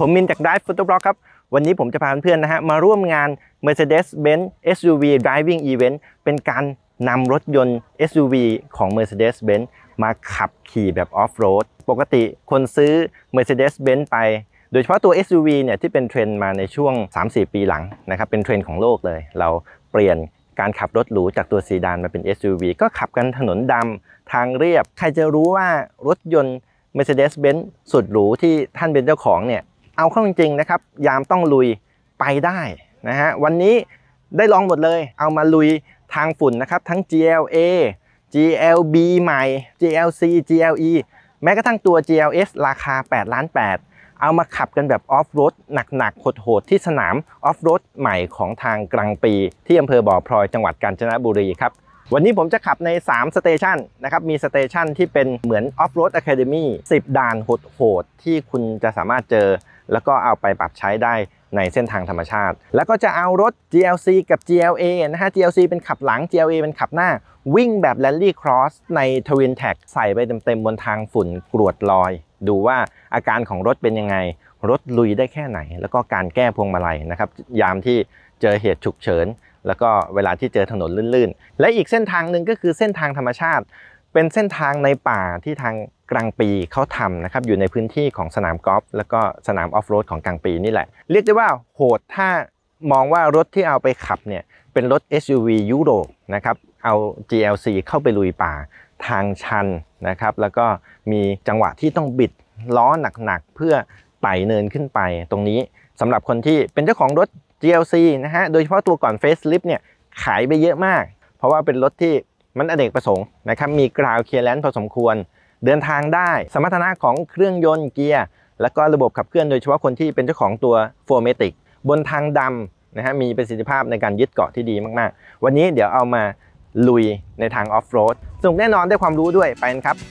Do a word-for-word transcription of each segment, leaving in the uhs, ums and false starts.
ผมมินจาก Drive Photoblock ครับวันนี้ผมจะพาเพื่อนๆนะฮะมาร่วมงาน Mercedes-Benz เอส ยู วี Driving Event เป็นการนำรถยนต์ เอส ยู วี ของ Mercedes-Benz มาขับขี่แบบออฟโรดปกติคนซื้อ Mercedes-Benz ไปโดยเฉพาะตัว เอส ยู วี เนี่ยที่เป็นเทรนด์มาในช่วง สามถึงสี่ ปีหลังนะครับเป็นเทรนด์ของโลกเลยเราเปลี่ยนการขับรถหรูจากตัวซีดานมาเป็น เอส ยู วี ก็ขับกันถนนดำทางเรียบใครจะรู้ว่ารถยนต์ Mercedes-Benz สุดหรูที่ท่านเป็นเจ้าของเนี่ยเอาเข้าจริงๆนะครับยามต้องลุยไปได้นะฮะวันนี้ได้ลองหมดเลยเอามาลุยทางฝุ่นนะครับทั้ง จี แอล เอ จี แอล บี ใหม่ จี แอล ซี จี แอล อี แม้กระทั่งตัว จี แอล เอส ราคาแปดล้านแปดเอามาขับกันแบบออฟโรดหนักๆโหดๆที่สนามออฟโรดใหม่ของทางกลางปีที่อำเภอบ่อพลอยจังหวัดกาญจนบุรีครับวันนี้ผมจะขับในสามสเตชันนะครับมีสเตชันที่เป็นเหมือนออฟโรดอะคาเดมี่สิบด่านโหดๆที่คุณจะสามารถเจอแล้วก็เอาไปปรับใช้ได้ในเส้นทางธรรมชาติแล้วก็จะเอารถ จี แอล ซี กับ จี แอล เอ นะฮะ จี แอล ซี เป็นขับหลัง จี แอล เอ เป็นขับหน้าวิ่งแบบ Rally Cross ใน Twin Tech ใส่ไปเต็มๆบนทางฝุ่นกรวดลอยดูว่าอาการของรถเป็นยังไงรถลุยได้แค่ไหนแล้วก็การแก้พวงมาลัยนะครับยามที่เจอเหตุฉุกเฉินแล้วก็เวลาที่เจอถนนลื่นๆและอีกเส้นทางหนึ่งก็คือเส้นทางธรรมชาติเป็นเส้นทางในป่าที่ทางกลางปีเขาทำนะครับอยู่ในพื้นที่ของสนามกอล์ฟแล้วก็สนามออฟโรดของกลางปีนี่แหละเรียกได้ว่าโหดถ้ามองว่ารถที่เอาไปขับเนี่ยเป็นรถ เอส ยู วี ยุโรปนะครับเอา จี แอล ซี เข้าไปลุยป่าทางชันนะครับแล้วก็มีจังหวะที่ต้องบิดล้อหนักๆเพื่อไต่เนินขึ้นไปตรงนี้สำหรับคนที่เป็นเจ้าของรถ จี แอล ซี นะฮะโดยเฉพาะตัวก่อน Facelift เนี่ยขายไปเยอะมากเพราะว่าเป็นรถที่มันอเนกประสงค์นะครับมีกราวด์เคลียร์แลนซ์พอสมควรเดินทางได้สมรรถนะของเครื่องยนต์เกียร์แล้วก็ระบบขับเคลื่อนโดยเฉพาะคนที่เป็นเจ้าของตัว โฟร์ แมติก บนทางดำนะฮะมีประสิทธิภาพในการยึดเกาะที่ดีมากๆวันนี้เดี๋ยวเอามาลุยในทางออฟโรดสนุกแน่นอนได้ความรู้ด้วยไปกันครับ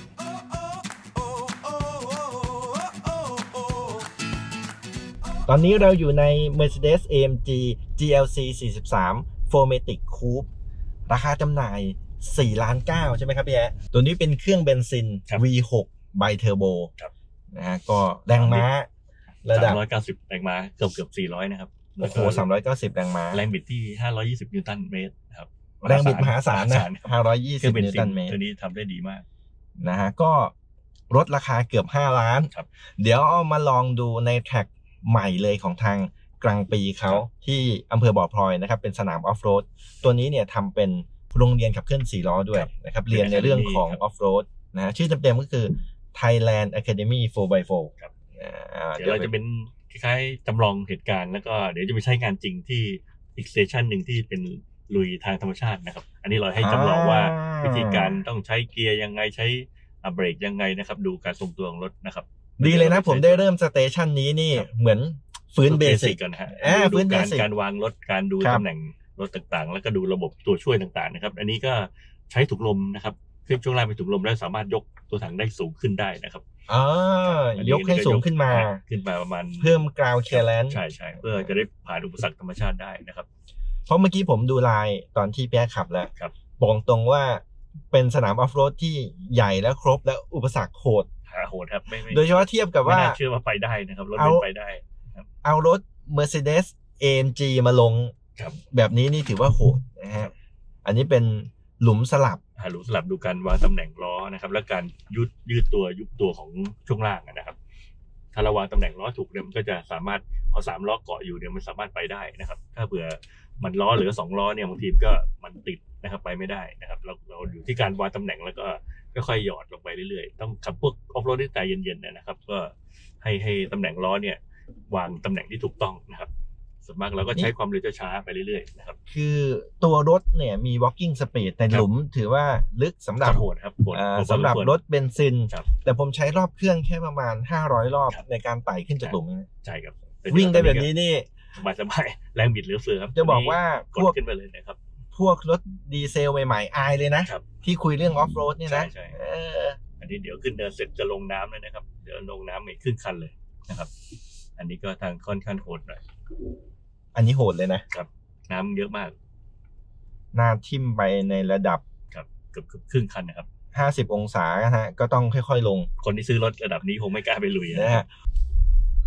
ตอนนี้เราอยู่ใน Mercedes เอ เอ็ม จี จี แอล ซี สี่สิบสาม โฟร์ แมติก Coupe ราคาจำหน่ายสี่ล้านเก้าใช่ไหมครับพี่แอ๊ะตัวนี้เป็นเครื่องเบนซิน วี หก ไบเทอร์โบนะฮะก็แรงม้าระดับสามร้อยเก้าสิบแรงม้าเกือบเกือบสี่ร้อยนะครับโอ้โหสามร้อยเก้าสิบแรงม้าแรงบิดที่ห้าร้อยยี่สิบนิวตันเมตรครับแรงบิดมหาศาลนะห้าร้อยยี่สิบนิวตันเมตรตัวนี้ทำได้ดีมากนะฮะก็รถราคาเกือบห้าล้านเดี๋ยวเอามาลองดูในแทร็กใหม่เลยของทางกลางปีเขาที่อำเภอบ่อพลอยนะครับเป็นสนามออฟโรดตัวนี้เนี่ยทำเป็นโรงเรียนขับเคลื่อนสี่ล้อด้วยนะครับเรียนในเรื่องของออฟโรดนะชื่อเต็มๆก็คือ Thailand Academy โฟร์ บาย โฟร์ ครับเดี๋ยวเราจะเป็นคล้ายๆจำลองเหตุการณ์แล้วก็เดี๋ยวจะไปใช้งานจริงที่อีกสเตชันหนึ่งที่เป็นลุยทางธรรมชาตินะครับอันนี้เราให้จำลองว่าวิธีการต้องใช้เกียร์ยังไงใช้เบรกยังไงนะครับดูการทรงตัวของรถนะครับดีเลยนะผมได้เริ่มสเตชันนี้นี่เหมือนฟื้นเบสิกกันฮะดูการการวางรถการดูตำแหน่งรถต่างๆแล้วก็ดูระบบตัวช่วยต่างๆนะครับอันนี้ก็ใช้ถุงลมนะครับขึ้นช่วงล่างเป็นถุงลมแล้วสามารถยกตัวถังได้สูงขึ้นได้นะครับอ๋อยกให้สูงขึ้นมาขึ้นมาประมาณเพิ่มกราวด์เคลียร์แลนซ์ใช่ใช่เพื่อจะได้ผ่านอุปสรรคธรรมชาติได้นะครับเพราะเมื่อกี้ผมดูลายตอนที่แป๊ะขับแล้วบอกตรงว่าเป็นสนามออฟโรดที่ใหญ่และครบและอุปสรรคโหดโหดครับโดยเฉพาะเทียบกับว่าเชื่อว่าไปได้นะครับรถเป็นไปได้เอารถ Mercedes เอ เอ็ม จี มาลงแบบนี้นี่ถือว่าโหดนะฮะอันนี้เป็นหลุมสลับหลุมสลับดูการวางตำแหน่งล้อนะครับและการยืดยืดตัวยุบตัวของช่วงล่างนะครับถ้าเราวางตำแหน่งล้อถูกเนี่ยมันก็จะสามารถพอสามล้อเกาะอยู่เนี่ยมันสามารถไปได้นะครับถ้าเผื่อมันล้อเหลือสองล้อเนี่ยบางทีก็มันติดนะครับไปไม่ได้นะครับเราเราอยู่ที่การวางตำแหน่งแล้วก็ค่อยๆหยอดลงไปเรื่อยๆต้องขับพวกออฟโรดที่ใจเย็นๆนะครับก็ให้ให้ตำแหน่งล้อเนี่ยวางตำแหน่งที่ถูกต้องนะครับส่วนมากเราก็ใช้ความเร็วช้าๆไปเรื่อยๆนะครับคือตัวรถเนี่ยมี walking speed แต่หลุมถือว่าลึกสำหรับโหดครับสำหรับรถเบนซินแต่ผมใช้รอบเครื่องแค่ประมาณห้าร้อยรอบในการไต่ขึ้นจากหลุมใช่ครับวิ่งได้แบบนี้นี่สบายๆแรงบิดเหลือเฟือครับจะบอกว่าพวกขึ้นไปเลยนะครับพวกรถดีเซลใหม่ๆอายเลยนะที่คุยเรื่องออฟโรดเนี่ยนะอันนี้เดี๋ยวขึ้นเดินเสร็จจะลงน้ำเลยนะครับเดี๋ยวลงน้ำอีกขึ้นคันเลยนะครับอันนี้ก็ทางค่อนข้างโหดหน่อยอันนี้โหดเลยนะครับน้ำเยอะมากหน้าทิ่มไปในระดับครับเกือบครึ่งคันนะครับห้าสิบองศาฮะก็ต้องค่อยๆลงคนที่ซื้อรถระดับนี้คงไม่กล้าไปลุยนะฮะ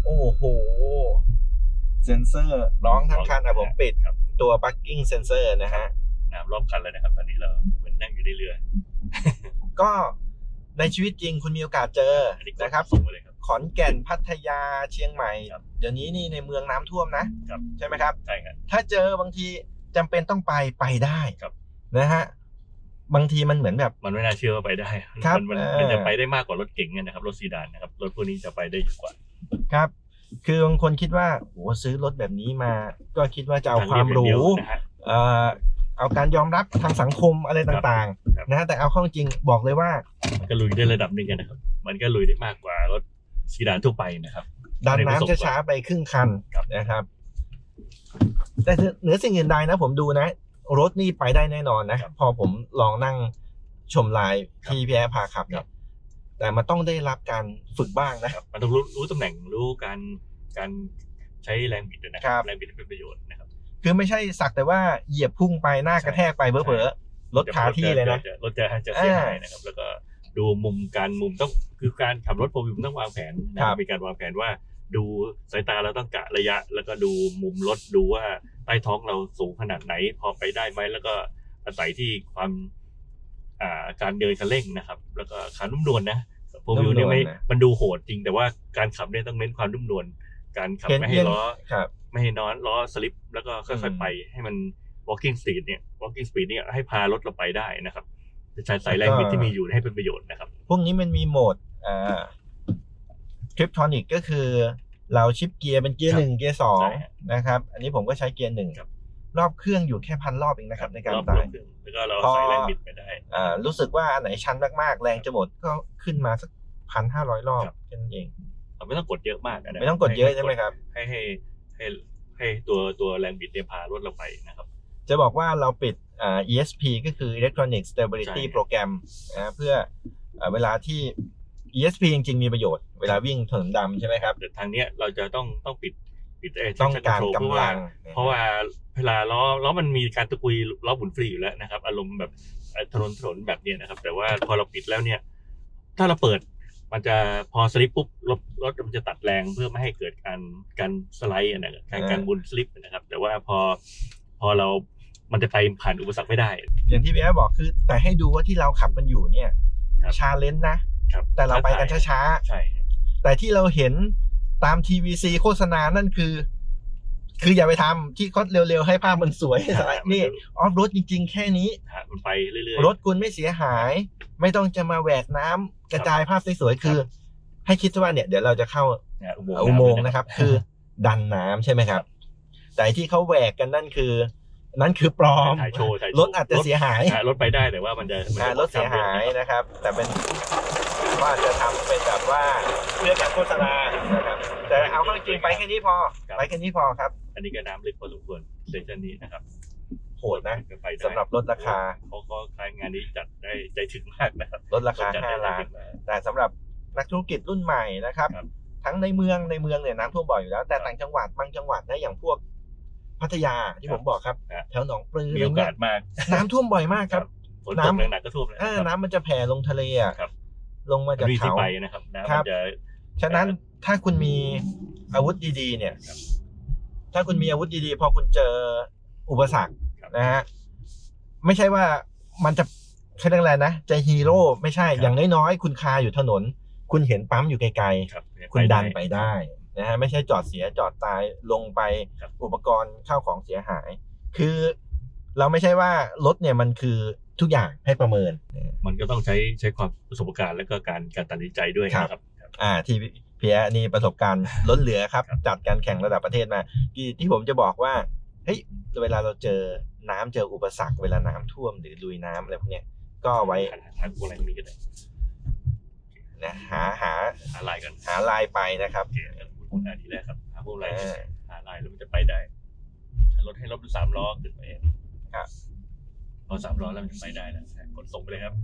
โอ้โหเซนเซอร์ร้องทั้งคันอ่ะผมปิดตัว parking sensor นะฮะน้ำรอบคันเลยนะครับตอนนี้เราเหมือนนั่งอยู่ในเรือก็ในชีวิตจริงคุณมีโอกาสเจอนะครับขอนแก่นพัทยาเชียงใหม่เดี๋ยวนี้นี่ในเมืองน้ำท่วมนะใช่ไหมครับใช่ครับถ้าเจอบางทีจำเป็นต้องไปไปได้นะฮะบางทีมันเหมือนแบบมันไม่น่าเชื่อว่าไปได้มันมันจะไปได้มากกว่ารถเก๋งนะครับรถซีดานนะครับรถพวกนี้จะไปได้เยอะกว่าครับคือบางคนคิดว่าโอ้ซื้อรถแบบนี้มาก็คิดว่าจะเอาความหรูเอ่อเอาการยอมรับทางสังคมอะไรต่างๆนะแต่เอาเข้าจริงบอกเลยว่ามันก็ลุยได้ระดับหนึ่งนะครับมันก็ลุยได้มากกว่ารถซีดานทั่วไปนะครับดันน้ำช้าๆไปครึ่งคันนะครับแต่เหนือสิ่งอื่นใดนะผมดูนะรถนี่ไปได้แน่นอนนะพอผมลองนั่งชมไลน์ที่พี่แอร์พาขับเนี่ยแต่มันต้องได้รับการฝึกบ้างนะมันต้องรู้รู้ตำแหน่งรู้การการใช้แรงบิดนะครับแรงบิดเป็นประโยชน์นะครับคือไม่ใช่สักแต่ว่าเหยียบพุ่งไปหน้ากระแทกไปเผลอๆรถคาที่เลยนะรถจะจะเสียหายนะครับแล้วก็ดูมุมการมุมต้องคือการขับรถโฟร์วิวต้องวางแผนนะมีการวางแผนว่าดูสายตาเราต้องกะระยะแล้วก็ดูมุมรถดูว่าใต้ท้องเราสูงขนาดไหนพอไปได้ไหมแล้วก็อาศัยที่ความอ่าการเดินคันเร่งนะครับแล้วก็ขานุ่มนวลนะโฟร์วิวเนี่ยไม่มันดูโหดจริงแต่ว่าการขับเนี่ยต้องเน้นความนุ่มนวลการขับไม่ให้ล้อไม่ให้น้อนล้อสลิปแล้วก็ค่อยๆไปให้มัน walking speed เนี่ย walking speed เนี่ยให้พารถเราไปได้นะครับจะใช้สายแรงบิดที่มีอยู่ให้เป็นประโยชน์นะครับพวกนี้มันมีโหมดอ่าทริปทอนิกก็คือเราชิปเกียร์เป็นเกียร์หนึ่งเกียร์สองนะครับอันนี้ผมก็ใช้เกียร์หนึ่งรอบเครื่องอยู่แค่พันรอบเองนะครับในการไต่แล้วก็เราใส่แรงบิดไปได้อ่ารู้สึกว่าอันไหนชันมากๆแรงจะหมดก็ขึ้นมาสักพันห้าร้อยรอบแค่นั้นเองไม่ต้องกดเยอะมากนะไม่ต้องกดเยอะใช่ไหมครับให้ให้ให้ให้ตัวตัวแรงบิดเนี่ยพารถเราไปนะครับจะบอกว่าเราปิดอ่า อี เอส พี ก็คือ Electronic Stability Program นะเพื่อเวลาที่ อี เอส พี จริงๆมีประโยชน์เวลาวิ่งถนนดำใช่ไหมครับแต่ทางเนี้ยเราจะต้องต้องปิดปิดไอ้ต้องการกำลังเพราะว่าเวลาล้อล้อมันมีการตะกุยล้อหมุนฟรีอยู่แล้วนะครับอารมณ์แบบถนนถนนแบบนี้นะครับแต่ว่าพอเราปิดแล้วเนี่ยถ้าเราเปิดมันจะพอสลิปปุ๊บรถรถมันจะตัดแรงเพื่อไม่ให้เกิดการการสไลด์นะครับการการหมุนสลิปนะครับแต่ว่าพอพอเรามันจะไปผ่านอุปสรรคไม่ได้อย่างที่พี่แอ๊บอกคือแต่ให้ดูว่าที่เราขับกันอยู่เนี่ยชาเลนจ์นะแต่เราไปกันช้าๆใช่แต่ที่เราเห็นตาม ที วี ซี โฆษณานั่นคือคืออย่าไปทำที่เขาเร็วๆให้ภาพมันสวยนี่ออฟโรดจริงๆแค่นี้มันไปเรื่อยๆรถคุณไม่เสียหายไม่ต้องจะมาแหวกน้ำกระจายภาพสวยๆคือให้คิดว่าเนี่ยเดี๋ยวเราจะเข้าอุโมงค์นะครับคือดันน้ำใช่ไหมครับแต่ที่เขาแหวกกันนั่นคือนั่นคือปลอมรถอาจจะเสียหายรถไปได้แต่ว่ามันจะรถเสียหายนะครับแต่เป็นว่าจะทำเป็นแบบว่าเพื่อการโฆษณานะครับแต่เอาเข้าจริงไปแค่นี้พอไปแค่นี้พอครับอันนี้ก็น้ำลึกพอสมควรสเตชันนี้นะครับโหดนะสำหรับรถราคาเขาก็ขายงานนี้จัดได้ใจถึงมากนะครับรถราคาห้าล้านแต่สำหรับนักธุรกิจรุ่นใหม่นะครับทั้งในเมืองในเมืองเนี่ยน้ำท่วมบ่อยอยู่แล้วแต่ต่างจังหวัดบางจังหวัดนะอย่างพวกพัทยาที่ผมบอกครับแถวหนองปลือมีโอกาสมากน้ำท่วมบ่อยมากครับน้ำหนักก็ท่วมเลยน้ำมันจะแผ่ลงทะเลอ่ะลงมาจากเขาไปนะครับน้ำมันจะฉะนั้นถ้าคุณมีอาวุธดีๆเนี่ยถ้าคุณมีอาวุธดีๆพอคุณเจออุปสรรคนะฮะไม่ใช่ว่ามันจะแค่อะไรนะจะฮีโร่ไม่ใช่อย่างน้อยๆคุณคาอยู่ถนนคุณเห็นปั๊มอยู่ไกลๆคุณดันไปได้นะฮะไม่ใช่จอดเสียจอดตายลงไปอุปกรณ์ข้าวของเสียหายคือเราไม่ใช่ว่ารถเนี่ยมันคือทุกอย่างให้ประเมินมันก็ต้องใช้ใช้ความประสบการณ์และก็การการตัดสินใจด้วยนะครับอ่าที่เพียนี่ประสบการณ์ล้นเหลือครับจัดการแข่งระดับประเทศมาที่ที่ผมจะบอกว่าเฮ้ยเวลาเราเจอน้ำเจออุปสรรคเวลาน้ำท่วมหรือลุยน้ำอะไรพวกเนี้ยก็ไว้หาอะไรนี้ก็ได้นะหาหาหาลายกันหาลายไปนะครับพูดอันที่แรกครับหาพวกลายหาลายแล้วมันจะไปได้รถให้รถสามล้อขึ้นไปครับพอสามล้อแล้วมันจะไปได้แล้วกดส่งไปเลยครับ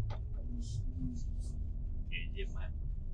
เยี่ยมมาก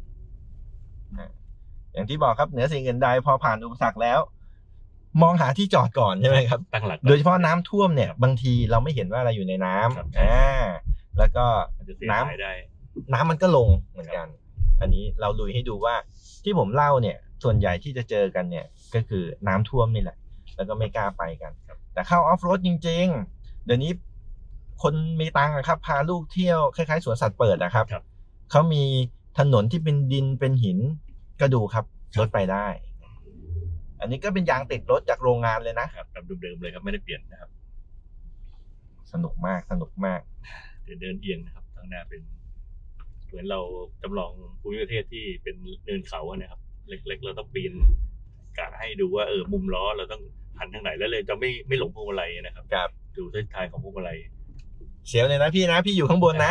อย่างที่บอกครับเหนือสิ่งอื่นใดพอผ่านอุปสรรคแล้วมองหาที่จอดก่อนใช่ไหมครับตั้งหลักโดยเฉพาะน้ำท่วมเนี่ยบางทีเราไม่เห็นว่าอะไรอยู่ในน้ำอ่าแล้วก็น้ำน้ำมันก็ลงเหมือนกันอันนี้เราลุยให้ดูว่าที่ผมเล่าเนี่ยส่วนใหญ่ที่จะเจอกันเนี่ยก็คือน้ำท่วมนี่แหละแล้วก็ไม่กล้าไปกันแต่เข้าออฟโรดจริงๆเดี๋ยวนี้คนมีตังค์ครับพาลูกเที่ยวคล้ายๆสวนสัตว์เปิดนะครับเขามีถนนที่เป็นดินเป็นหินก็ดูครับรถไปได้อันนี้ก็เป็นยางติดรถจากโรงงานเลยนะครับแบบเดิมๆเลยครับไม่ได้เปลี่ยนนะครับสนุกมากสนุกมากเดินเดินเอียงนะครับทางหน้าเป็นเหมือนเราจำลองภูมิประเทศที่เป็นเนินเขาอะนะครับเล็กๆเราต้องปีนกะให้ดูว่าเออมุมล้อเราต้องหันทางไหนแล้วเลยจะไม่ไม่หลงพวงมาลัยนะครับครับดูเส้นทางของพวงมาลัยเสียวเลยนะพี่นะพี่อยู่ข้างบนนะ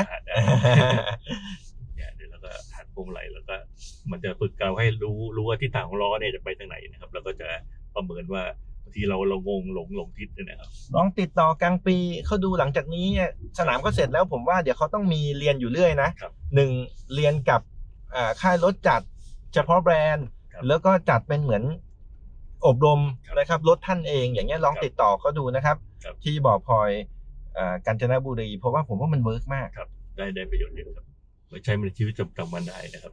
เนี่ยเดี๋ยวเราก็หันพวงมาลัยแล้วก็มันจะฝึกเราให้รู้รู้ว่าทิศทางของล้อเนี่ยจะไปทางไหนนะครับแล้วก็จะประเมินว่าบางทีเราเรางงหลงหลงทิศนะครับลองติดต่อกลางปีเขาดูหลังจากนี้สนามก็เสร็จแล้วผมว่าเดี๋ยวเขาต้องมีเรียนอยู่เรื่อยนะหนึ่งเรียนกับค่ายรถจัดเฉพาะแบรนด์แล้วก็จัดเป็นเหมือนอบรมนะครับรถท่านเองอย่างเงี้ยลองติดต่อก็ดูนะครับที่บ่อพลอยกาญจนบุรีเพราะว่าผมว่ามันเวิร์กมากครับได้ได้ประโยชน์เยอะครับไม่ใช่ในชีวิตประจำวันได้นะครับ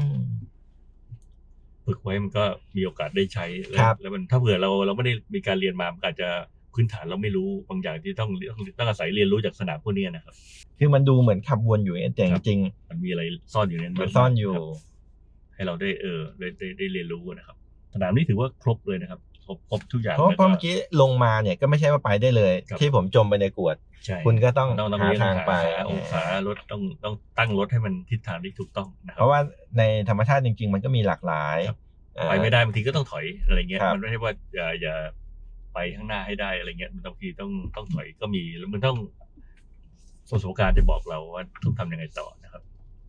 ฝึกไว้มันก็มีโอกาสได้ใช้แล้วมันถ้าเผื่อเราเราไม่ได้มีการเรียนมามันอาจจะพื้นฐานเราไม่รู้บางอย่างที่ต้องต้องอาศัยเรียนรู้จากสนามพวกนี้นะครับคือมันดูเหมือนขับวนอยู่แต่จริงมันมีอะไรซ่อนอยู่ในนั้นซ่อนอยู่ให้เราได้เออได้ได้ได้เรียนรู้นะครับสนามนี้ถือว่าครบเลยนะครับครบครบทุกอย่างเพราะเพราะเมื่อกี้ลงมาเนี่ยก็ไม่ใช่ว่าไปได้เลยที่ผมจมไปในกวดคุณก็ต้องหาทางไปองศารถต้องต้องตั้งรถให้มันทิศทางที่ถูกต้องนะครับเพราะว่าในธรรมชาติจริงๆมันก็มีหลากหลายไปไม่ได้บางทีก็ต้องถอยอะไรเงี้ยมันไม่ใช่ว่าอย่าอย่าไปข้างหน้าให้ได้อะไรเงี้ยมันบางทีต้องต้องถอยก็มีแล้วมันต้องประสบการณ์จะบอกเราว่าต้องทำยังไงต่อนะครับ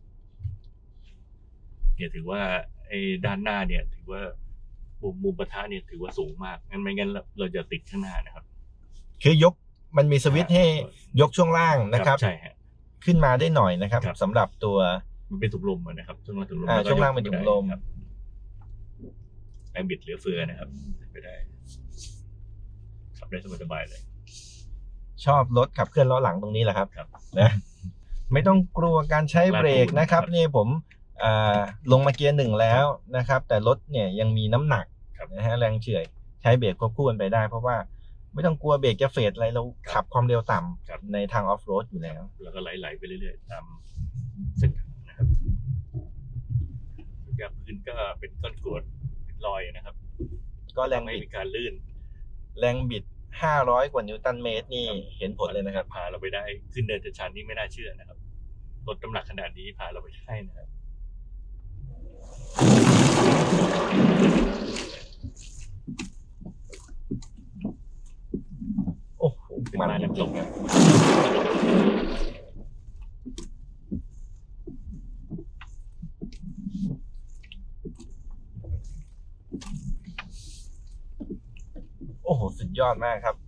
เนี่ยถือว่าไอ้ด้านหน้าเนี่ยถือว่ามุมมุมปะทะเนี่ยถือว่าสูงมากงั้นไม่งั้นเราจะติดข้างหน้านะครับคือยกมันมีสวิตช์ให้ยกช่วงล่างนะครับใช่ฮะขึ้นมาได้หน่อยนะครับสำหรับตัวมันเป็นถุงลมนะครับช่วงล่างถุงลมช่วงล่างเป็นถุงลมแรงบิดเหลือเฟือนะครับไปได้ขับได้สบายๆเลยชอบรถขับเคลื่อนล้อหลังตรงนี้แหละครับนะไม่ต้องกลัวการใช้เบรกนะครับนี่ผมลงมาเกียร์หนึ่งแล้วนะครับแต่รถเนี่ยยังมีน้ำหนักนะฮะแรงเฉื่อยใช้เบรกควบคู่กันไปได้เพราะว่าไม่ต้องกลัวเบรกจะเฟดอะไรเราขับความเร็วต่ำในทางออฟโรดอยู่แล้วแล้วก็ไหลๆไปเรื่อยๆตามเส้นทางนะครับอย่างพื้นก็เป็นก้อนกรวดลอยนะครับก็แรงบิดมีการลื่นแรงบิดห้าร้อยกว่านิวตันเมตรนี่เห็นผลเลยนะครับพาเราไปได้ขึ้นเนินชันนี่ไม่น่าเชื่อนะครับรถน้ำหนักขนาดนี้พาเราไปได้นะครับโอ้โหมาแล้วน้ำตกโอ้โหสุดยอดมากครับ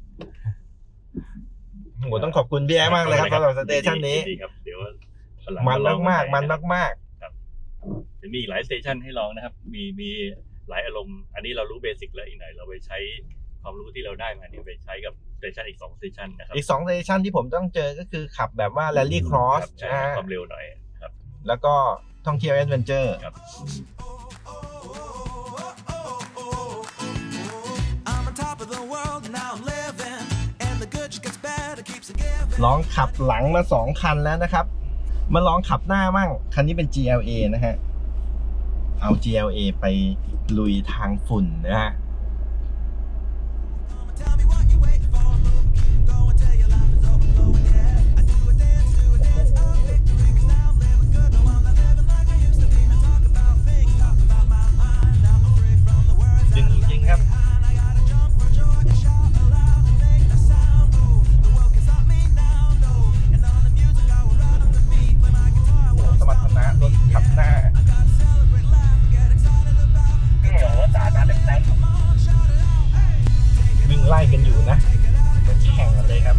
โหต้องขอบคุณพี่แอ๊มากเลยครับสำหรับสเตชันนี้มันมากมากมันมากมากจะมีหลายสเตชันให้ลองนะครับมีมีหลายอารมณ์อันนี้เรารู้เบสิกแล้วอีกหน่อยเราไปใช้ความรู้ที่เราได้มาเนี่ยไปใช้กับสเตชันอีกสองสเตชันนะครับอีกสองสเตชันที่ผมต้องเจอก็คือขับแบบว่าแรลลี่ครอสความเร็วหน่อยครับแล้วก็ท่องเที่ยวแอดเวนเจอร์ครับลองขับหลังมาสองคันแล้วนะครับมาลองขับหน้ามั่งคันนี้เป็น จี แอล เอ นะฮะเอา จี แอล เอ ไปลุยทางฝุ่นนะฮะดึงจริงๆครับสมรรถนะรถขับหน้าวิ่งไล่กันอยู่นะแข่งกันเลยครับ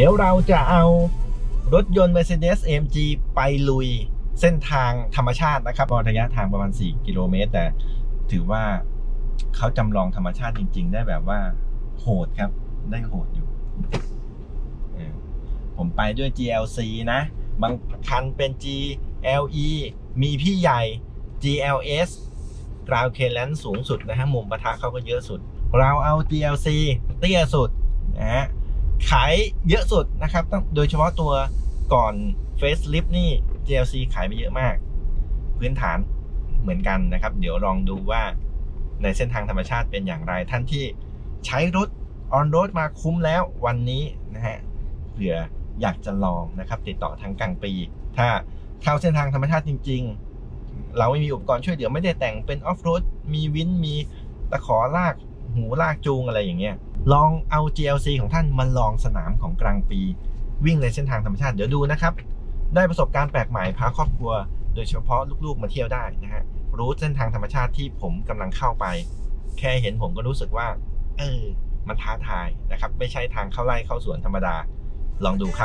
ดี๋ยวเราจะเอารถยนต์ Mercedes เอ เอ็ม จี ไปลุยเส้นทางธรรมชาตินะครับระยะทางประมาณสี่กิโลเมตรแต่ถือว่าเขาจำลองธรรมชาติจริงๆได้แบบว่าโหดครับได้โหดอยู่ผมไปด้วย จี แอล ซี นะบางคันเป็น จี แอล อี มีพี่ใหญ่ จี แอล เอส ground clearance สูงสุดนะฮะมุมปะทะเขาก็เยอะสุดเราเอา จี แอล ซี เตี้ยสุดนะฮะขายเยอะสุดนะครับต้องโดยเฉพาะตัวก่อน facelift นี่ จี แอล ซี ขายไปเยอะมากพื้นฐานเหมือนกันนะครับเดี๋ยวลองดูว่าในเส้นทางธรรมชาติเป็นอย่างไรท่านที่ใช้รถ on road มาคุ้มแล้ววันนี้นะฮะเผื่ออยากจะลองนะครับติดต่อทางกลางปีถ้าเข้าเส้นทางธรรมชาติจริงๆเราไม่มีอุปกรณ์ช่วยเหลือไม่ได้แต่งเป็น off road มีวินมีตะขอลากหูลากจูงอะไรอย่างเงี้ยลองเอา จี แอล ซี ของท่านมาลองสนามของกลางปีวิ่งในเส้นทางธรรมชาติเดี๋ยวดูนะครับได้ประสบการณ์แปลกใหม่พาครอบครัวโดยเฉพาะลูกๆมาเที่ยวได้นะฮะรู้เส้นทางธรรมชาติที่ผมกำลังเข้าไปแค่เห็นผมก็รู้สึกว่าเออมันท้าทายนะครับไม่ใช่ทางเข้าไร่เข้าสวนธรรมดาลองดูครับ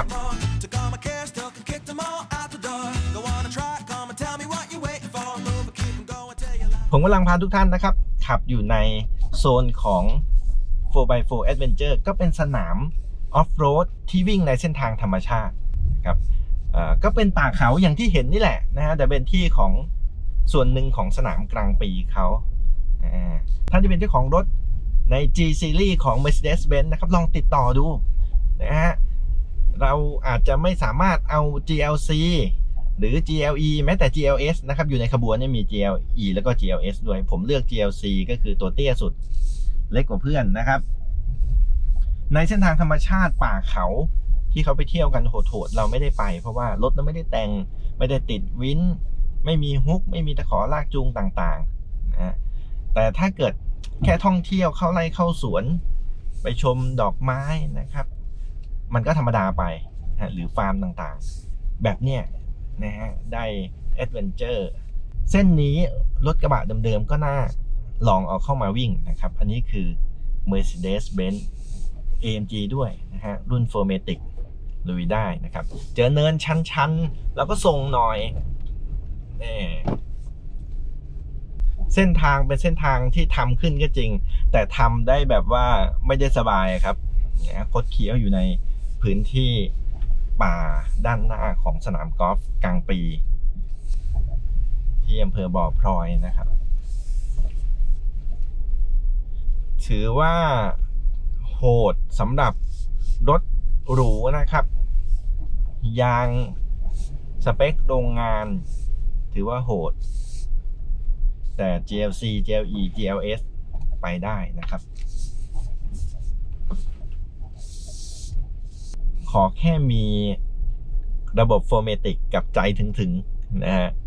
ผมกำลังพาทุกท่านนะครับขับอยู่ในโซนของ โฟร์ บาย โฟร์ Adventure ก็เป็นสนามออฟโรดที่วิ่งในเส้นทางธรรมชาติครับก็เป็นป่าเขาอย่างที่เห็นนี่แหละนะฮะแต่เป็นที่ของส่วนหนึ่งของสนามกลางปีเขาท่านที่เป็นเจ้าของรถใน G Series ของ Mercedes-Benz นะครับลองติดต่อดูนะฮะเราอาจจะไม่สามารถเอา จี แอล ซี หรือ จี แอล อี แม้แต่ จี แอล เอส นะครับอยู่ในขบวนนี่มี จี แอล อี แล้วก็ จี แอล เอส ด้วยผมเลือก จี แอล ซี ก็คือตัวเตี้ยสุดเล็กกว่าเพื่อนนะครับในเส้นทางธรรมชาติป่าเขาที่เขาไปเที่ยวกันโหดๆเราไม่ได้ไปเพราะว่ารถเราไม่ได้แต่งไม่ได้ติดวินไม่มีฮุกไม่มีตะขอลากจูงต่างๆนะแต่ถ้าเกิดแค่ท่องเที่ยวเข้าไร่เข้าสวนไปชมดอกไม้นะครับมันก็ธรรมดาไปนะหรือฟาร์มต่างๆแบบเนี้ยนะฮะได้แอดเวนเจอร์เส้นนี้รถกระบะเดิมๆก็น่าลองเอาเข้ามาวิ่งนะครับอันนี้คือ Mercedes-Benz เอ เอ็ม จี ด้วยนะฮะรุ่น โฟร์ matic ลุยได้นะครับเจอเนินชันๆแล้วก็ส่งหน่อยเส้นทางเป็นเส้นทางที่ทำขึ้นก็จริงแต่ทำได้แบบว่าไม่ได้สบายครับคดเคี้ยวอยู่ในพื้นที่ป่าด้านหน้าของสนามกอล์ฟกลางปีที่อำเภอบ่อพลอยนะครับถือว่าโหดสำหรับรถหรูนะครับยางสเปคโรงงานถือว่าโหดแต่ จี แอล ซี จี แอล อี จี แอล เอส ไปได้นะครับขอแค่มีระบบ โฟร์ matic กับใจถึงๆนะฮะ